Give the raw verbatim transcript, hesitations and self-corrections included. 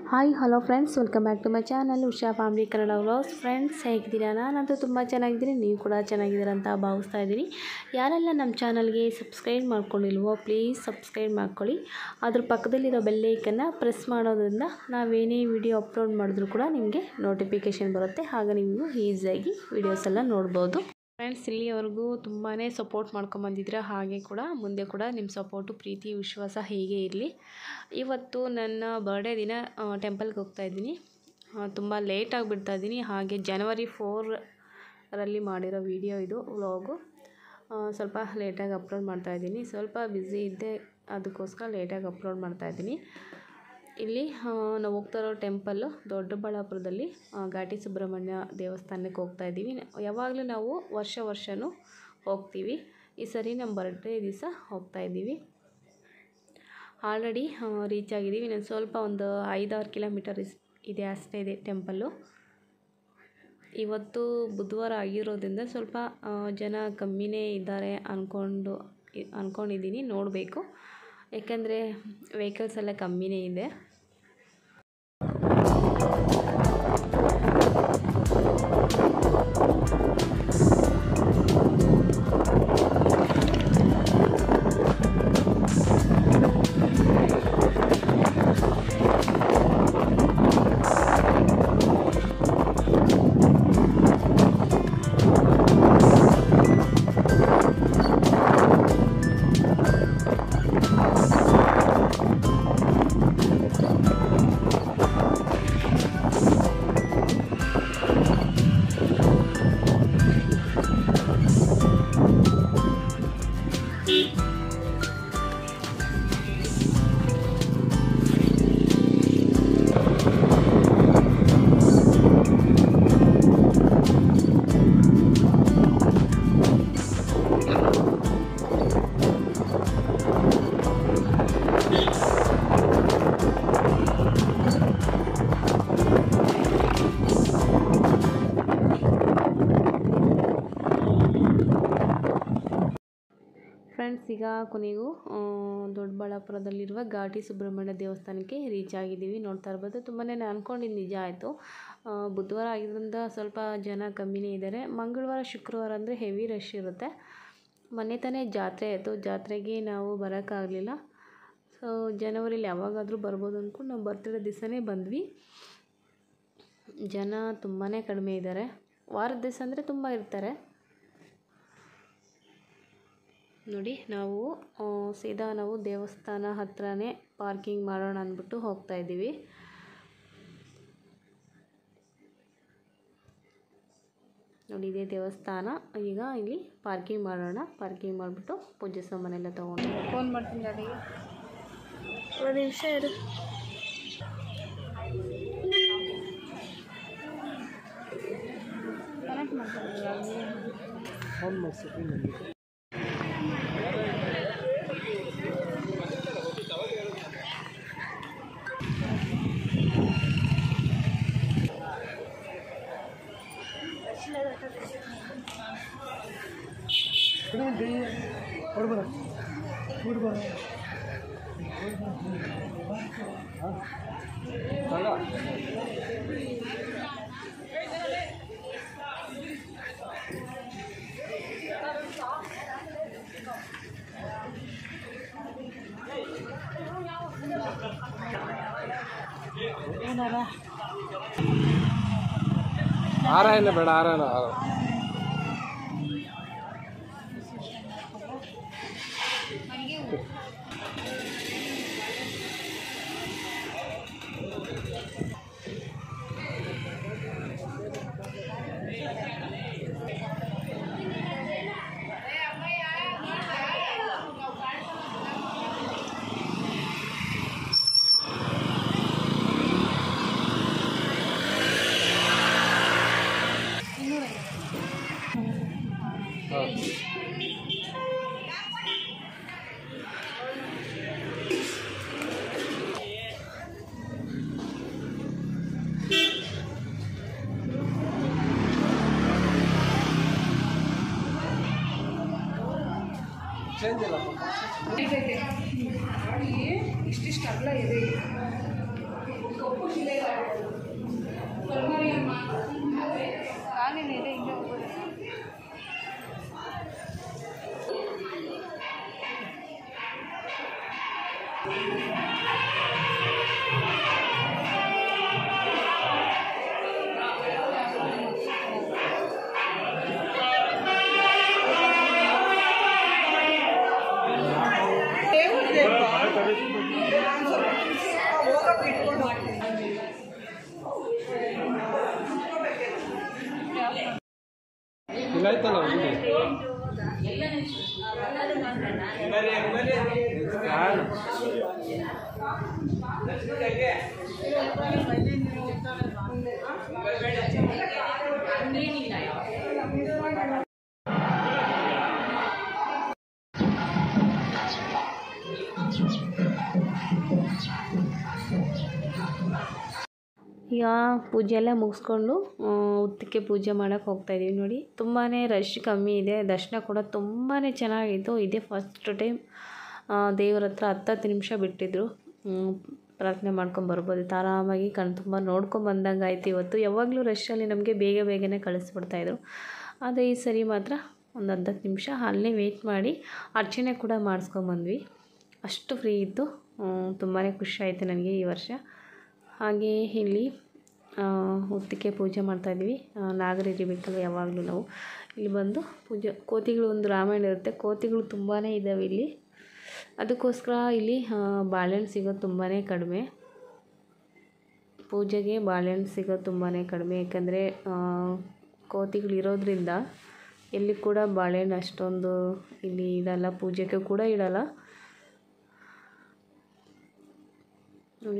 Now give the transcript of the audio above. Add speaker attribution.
Speaker 1: Hi hello friends, welcome back to my channel Usha family Kannada vlogs. Friends, ಹೇಗಿದ್ದೀರಾ? ನಾನಂತೂ ತುಂಬ ಚೆನ್ನಾಗಿದ್ದೀನಿ. ನೀವು ಕೂಡ ಚೆನ್ನಾಗಿದ್ದೀರಾ ಅಂತ ಭಾವಿಸ್ತಾ ಇದ್ದೀನಿ. ಯಾರೆಲ್ಲ ನಮ್ಮ ಚಾನಲ್ಗೆ ಸಬ್ಸ್ಕ್ರೈಬ್ ಮಾಡ್ಕೊಂಡಿಲ್ವೋ ಪ್ಲೀಸ್ ಸಬ್ಸ್ಕ್ರೈಬ್ ಮಾಡ್ಕೊಳ್ಳಿ. ಅದ್ರ ಪಕ್ಕದಲ್ಲಿರೋ ಬೆಲ್ಲೈಕನ್ನು ಪ್ರೆಸ್ ಮಾಡೋದ್ರಿಂದ ನಾವೇನೇ ವಿಡಿಯೋ ಅಪ್ಲೋಡ್ ಮಾಡಿದ್ರೂ ಕೂಡ ನಿಮಗೆ ನೋಟಿಫಿಕೇಷನ್ ಬರುತ್ತೆ. ಹಾಗೆ ನೀವು ಈಸಿಯಾಗಿ ವೀಡಿಯೋಸ್ ಎಲ್ಲ ನೋಡ್ಬೋದು. ಫ್ರೆಂಡ್ಸ್, ಇಲ್ಲಿಯವರೆಗೂ ತುಂಬಾ ಸಪೋರ್ಟ್ ಮಾಡ್ಕೊಂಬಂದಿದ್ದೀರಾ. ಹಾಗೆ ಕೂಡ ಮುಂದೆ ಕೂಡ ನಿಮ್ಮ ಸಪೋರ್ಟು, ಪ್ರೀತಿ, ವಿಶ್ವಾಸ ಹೀಗೆ ಇರಲಿ. ಇವತ್ತು ನನ್ನ ಬರ್ಡೇ ದಿನ ಟೆಂಪಲ್ಗೆ ಹೋಗ್ತಾಯಿದ್ದೀನಿ. ತುಂಬ ಲೇಟಾಗಿ ಬಿಡ್ತಾಯಿದ್ದೀನಿ. ಹಾಗೆ ಜನವರಿ ಫೋರಲ್ಲಿ ಮಾಡಿರೋ ವಿಡಿಯೋ ಇದು ವ್ಲಾಗು. ಸ್ವಲ್ಪ ಲೇಟಾಗಿ ಅಪ್ಲೋಡ್ ಮಾಡ್ತಾಯಿದ್ದೀನಿ. ಸ್ವಲ್ಪ ಬ್ಯುಸಿ ಇದ್ದೆ, ಅದಕ್ಕೋಸ್ಕರ ಲೇಟಾಗಿ ಅಪ್ಲೋಡ್ ಮಾಡ್ತಾಯಿದ್ದೀನಿ. ಇಲ್ಲಿ ನಾವು ಹೋಗ್ತಾ ಇರೋ ಟೆಂಪಲ್ಲು ದೊಡ್ಡಬಳ್ಳಾಪುರದಲ್ಲಿ ಘಾಟಿ ಸುಬ್ರಹ್ಮಣ್ಯ ದೇವಸ್ಥಾನಕ್ಕೆ ಹೋಗ್ತಾಯಿದ್ದೀವಿ. ಯಾವಾಗಲೂ ನಾವು ವರ್ಷ ವರ್ಷವೂ ಹೋಗ್ತೀವಿ. ಈ ಸರಿ ನಮ್ಮ ಬರ್ಡೇ ದಿವಸ ಹೋಗ್ತಾಯಿದ್ದೀವಿ. ಆಲ್ರೆಡಿ ರೀಚ್ ಆಗಿದ್ದೀವಿ. ನಾನು ಸ್ವಲ್ಪ ಒಂದು ಐದಾರು ಕಿಲೋಮೀಟರ್ ಇದೆ ಅಷ್ಟೇ ಇದೆ ಟೆಂಪಲ್ಲು. ಇವತ್ತು ಬುಧವಾರ ಆಗಿರೋದ್ರಿಂದ ಸ್ವಲ್ಪ ಜನ ಕಮ್ಮಿನೇ ಇದ್ದಾರೆ ಅಂದ್ಕೊಂಡು ಅಂದ್ಕೊಂಡಿದ್ದೀನಿ. ನೋಡಬೇಕು, ಯಾಕೆಂದರೆ ವೆಹಿಕಲ್ಸ್ ಎಲ್ಲ ಕಮ್ಮಿನೇ ಇದೆ. ಫ್ರೆಂಡ್ಸ್, ಈಗ ಕೊನೆಗೂ ದೊಡ್ಡಬಳ್ಳಾಪುರದಲ್ಲಿರುವ ಘಾಟಿ ಸುಬ್ರಹ್ಮಣ್ಯ ದೇವಸ್ಥಾನಕ್ಕೆ ರೀಚ್ ಆಗಿದ್ದೀವಿ. ನೋಡ್ತಾ ಇರ್ಬೋದು, ತುಂಬಾ ಅಂದ್ಕೊಂಡಿದ್ದು ನಿಜ ಆಯಿತು. ಬುಧವಾರ ಆಗಿದ್ದರಿಂದ ಸ್ವಲ್ಪ ಜನ ಕಮ್ಮಿನೇ ಇದ್ದಾರೆ. ಮಂಗಳವಾರ ಶುಕ್ರವಾರ ಅಂದರೆ ಹೆವಿ ರಶ್ ಇರುತ್ತೆ. ಮೊನ್ನೆ ತಾನೇ ಜಾತ್ರೆ ಆಯಿತು, ಜಾತ್ರೆಗೆ ನಾವು ಬರೋಕ್ಕಾಗಲಿಲ್ಲ. ಸೊ ಜನವರಿಲಿ ಯಾವಾಗಾದರೂ ಬರ್ಬೋದು ಅಂದ್ಕೊಂಡು ನಾವು ಬರ್ತಿರೋ ದಿವಸನೇ ಬಂದ್ವಿ. ಜನ ತುಂಬಾ ಕಡಿಮೆ ಇದ್ದಾರೆ. ವಾರದ ದಿವಸ ಅಂದರೆ ತುಂಬ ಇರ್ತಾರೆ. ನೋಡಿ, ನಾವು ಸೀದಾ ನಾವು ದೇವಸ್ಥಾನ ಹತ್ರನೇ ಪಾರ್ಕಿಂಗ್ ಮಾಡೋಣ ಅಂದ್ಬಿಟ್ಟು ಹೋಗ್ತಾಯಿದ್ದೀವಿ. ನೋಡಿ, ಇದೇ ದೇವಸ್ಥಾನ. ಈಗ ಇಲ್ಲಿ ಪಾರ್ಕಿಂಗ್ ಮಾಡೋಣ. ಪಾರ್ಕಿಂಗ್ ಮಾಡಿಬಿಟ್ಟು ಪೂಜೆ ಸಾಮಾನೆಲ್ಲ ತೊಗೊಂಡು ಫೋನ್ ಮಾಡ್ತೀನಿ ಗಾಡಿಗೆ. ಒಂದು ನಿಮಿಷ ಇರು. ಕನೆಕ್ಟ್ ಮಾಡ್ತೀನಿ. ಫೋನ್ ಮಾಡಿಸಿ.
Speaker 2: ಆರ ಇಲ್ಲ ಬೇಡ, ಆರ ಆಯ್ತಲ್ಲ
Speaker 1: ಈಗ ಪೂಜೆ ಎಲ್ಲ ಮುಗಿಸ್ಕೊಂಡು ಉತ್ತಕ್ಕೆ ಪೂಜೆ ಮಾಡೋಕ್ಕೆ ಹೋಗ್ತಾಯಿದ್ದೀವಿ. ನೋಡಿ ತುಂಬಾ ರಶ್ ಕಮ್ಮಿ ಇದೆ. ದರ್ಶನ ಕೂಡ ತುಂಬಾ ಚೆನ್ನಾಗಿತ್ತು. ಇದೇ ಫಸ್ಟ್ ಟೈಮ್ ದೇವ್ರ ಹತ್ರ ಹತ್ತತ್ತು ನಿಮಿಷ ಬಿಟ್ಟಿದ್ರು. ಪ್ರಾರ್ಥನೆ ಮಾಡ್ಕೊಂಡು ಬರ್ಬೋದಿತ್ತು. ಆರಾಮಾಗಿ ಕಣ್ ತುಂಬ ನೋಡ್ಕೊಂಬಂದಂಗೆ ಆಯ್ತು. ಇವತ್ತು ಯಾವಾಗಲೂ ರಶಲ್ಲಿ ನಮಗೆ ಬೇಗ ಬೇಗನೆ ಕಳಿಸ್ಬಿಡ್ತಾಯಿದ್ರು. ಆದರೆ ಈ ಸರಿ ಮಾತ್ರ ಒಂದು ಹತ್ತತ್ತು ನಿಮಿಷ ಅಲ್ಲೇ ವೆಯ್ಟ್ ಮಾಡಿ ಅರ್ಚನೆ ಕೂಡ ಮಾಡಿಸ್ಕೊಂಬಂದ್ವಿ. ಅಷ್ಟು ಫ್ರೀ ಇತ್ತು. ತುಂಬಾ ಖುಷಿ ಆಯಿತು ನನಗೆ ಈ ವರ್ಷ. ಹಾಗೆ ಇಲ್ಲಿ ಉತ್ತಕ್ಕೆ ಪೂಜೆ ಮಾಡ್ತಾಯಿದ್ವಿ. ನಾಗರಿರಿಬೇಕಲ್ಲ ಯಾವಾಗಲೂ ನಾವು ಇಲ್ಲಿ ಬಂದು ಪೂಜೆ. ಕೋತಿಗಳು ಒಂದು ರಾಮಾಯಣ ಇರುತ್ತೆ. ಕೋತಿಗಳು ತುಂಬಾ ಇದ್ದಾವೆ ಇಲ್ಲಿ. ಅದಕ್ಕೋಸ್ಕರ ಇಲ್ಲಿ ಬಾಳೆಹಣ್ಣು ಸಿಗೋದು ತುಂಬಾ ಕಡಿಮೆ. ಪೂಜೆಗೆ ಬಾಳೆಹಣ್ಣು ಸಿಗೋದು ತುಂಬಾ ಕಡಿಮೆ. ಯಾಕಂದರೆ ಕೋತಿಗಳು ಇರೋದ್ರಿಂದ ಎಲ್ಲಿ ಕೂಡ ಬಾಳೆಹಣ್ಣು ಅಷ್ಟೊಂದು ಇಲ್ಲಿ ಇಡಲ್ಲ. ಪೂಜೆಗೆ ಕೂಡ ಇಡಲ್ಲ. ನೋಡಿ